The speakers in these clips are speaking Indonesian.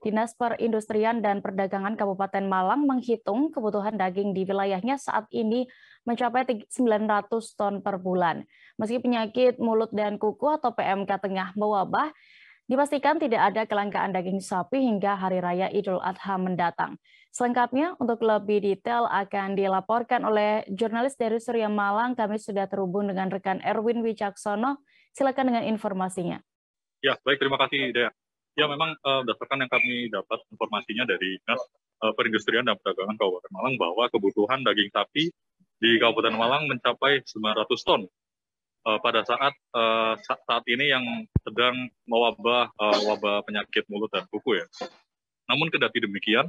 Dinas Perindustrian dan Perdagangan Kabupaten Malang menghitung kebutuhan daging di wilayahnya saat ini mencapai 900 ton per bulan. Meski penyakit mulut dan kuku atau PMK tengah mewabah, dipastikan tidak ada kelangkaan daging sapi hingga Hari Raya Idul Adha mendatang. Selengkapnya, untuk lebih detail akan dilaporkan oleh jurnalis dari Surya Malang. Kami sudah terhubung dengan rekan Erwin Wicaksono. Silakan dengan informasinya. Ya, baik, terima kasih, Dea. Ya, memang berdasarkan yang kami dapat informasinya dari Dinas Perindustrian dan Perdagangan Kabupaten Malang bahwa kebutuhan daging sapi di Kabupaten Malang mencapai 900 ton. Pada saat ini yang sedang mewabah wabah penyakit mulut dan kuku ya. Namun kendati demikian,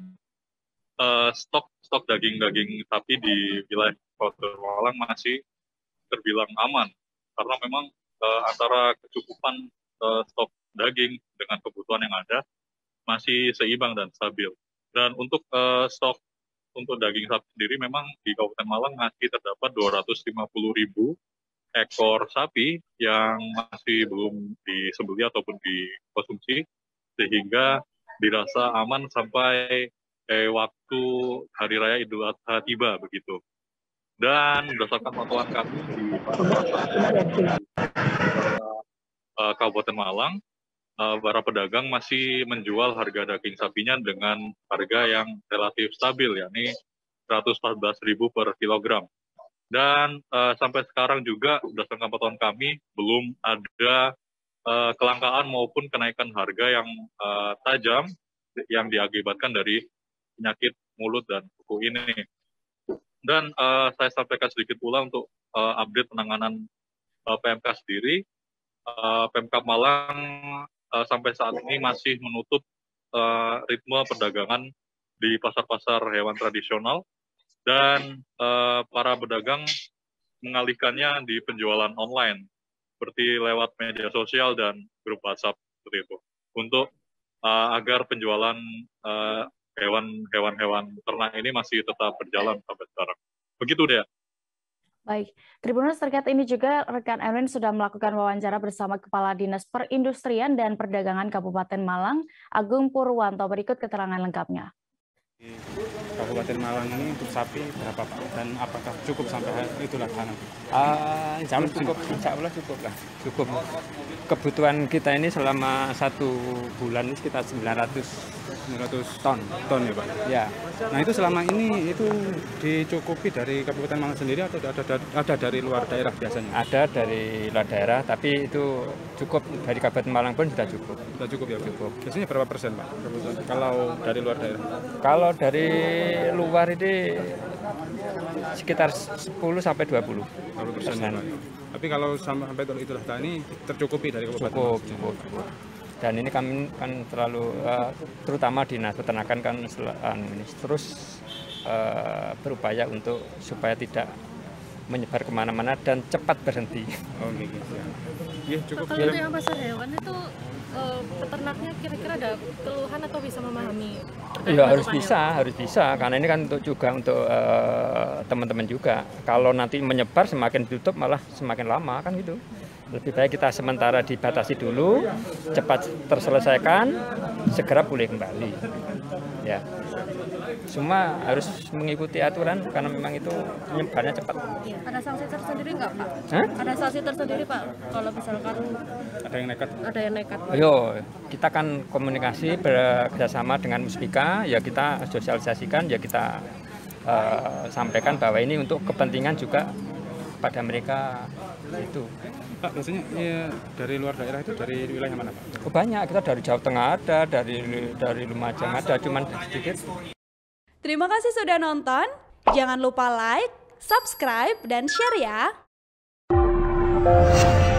stok daging sapi di wilayah Kabupaten Malang masih terbilang aman karena memang antara kecukupan stok daging dengan kebutuhan yang ada masih seimbang dan stabil. Dan untuk stok untuk daging sapi sendiri memang di Kabupaten Malang masih terdapat 250.000 ekor sapi yang masih belum disembelih ataupun dikonsumsi, sehingga dirasa aman sampai waktu Hari Raya Idul Adha tiba begitu. Dan berdasarkan pantauan kami di Kabupaten Malang, para pedagang masih menjual harga daging sapinya dengan harga yang relatif stabil, yakni 114.000 per kilogram. Dan sampai sekarang juga berdasarkan pantauan kami belum ada kelangkaan maupun kenaikan harga yang tajam yang diakibatkan dari penyakit mulut dan kuku ini. Dan saya sampaikan sedikit pula untuk update penanganan PMK sendiri. PMK Malang sampai saat ini masih menutup ritme perdagangan di pasar-pasar hewan tradisional. Dan para pedagang mengalihkannya di penjualan online, seperti lewat media sosial dan grup WhatsApp seperti itu, untuk agar penjualan hewan-hewan ternak ini masih tetap berjalan sampai sekarang. Begitu deh. Baik, Tribuners, terkait ini juga rekan Erwin sudah melakukan wawancara bersama Kepala Dinas Perindustrian dan Perdagangan Kabupaten Malang, Agung Purwanto. Berikut keterangan lengkapnya. Kabupaten Malang ini untuk sapi berapa Pak? Dan apakah cukup sampai Idul Adha nanti? Insya Allah cukup lah. Cukup. Kebutuhan kita ini selama 1 bulan ini sekitar 900 ton ya Pak? Ya. Nah itu selama ini itu dicukupi dari Kabupaten Malang sendiri atau ada dari luar daerah biasanya? Ada dari luar daerah, tapi itu cukup. Dari Kabupaten Malang pun sudah cukup. Sudah cukup ya Pak? Cukup. Biasanya berapa persen Pak? Kalau dari luar daerah? Kalau dari luar ini sekitar 10-20%. Tapi kalau sampai Idul Adha ini tercukupi dari Kabupaten? Cukup. Dan ini kami kan terutama Dinas Peternakan kan terus berupaya untuk supaya tidak menyebar kemana-mana dan cepat berhenti. Oh gitu. Ya, cukup. Kalau untuk yang pasar hewan itu peternaknya kira-kira ada keluhan atau bisa memahami? Ya harus bisa karena ini kan untuk teman-teman juga. Kalau nanti menyebar semakin tutup malah semakin lama kan gitu. Lebih baik kita sementara dibatasi dulu, cepat terselesaikan, segera pulih kembali. Ya, semua harus mengikuti aturan karena memang itu penyebarannya cepat. Ada sanksi tersendiri nggak Pak? Hah? Ada sanksi tersendiri Pak kalau misalkan ada yang nekat? Ayo, kita kan komunikasi bekerjasama dengan Muspika, ya kita sosialisasikan, ya kita sampaikan bahwa ini untuk kepentingan juga pada mereka itu. Pak, biasanya ya, dari luar daerah itu dari wilayah mana Pak? Banyak, kita dari Jawa Tengah ada, dari Lumajang ada, cuman sedikit. Terima kasih sudah nonton. Jangan lupa like, subscribe, dan share ya.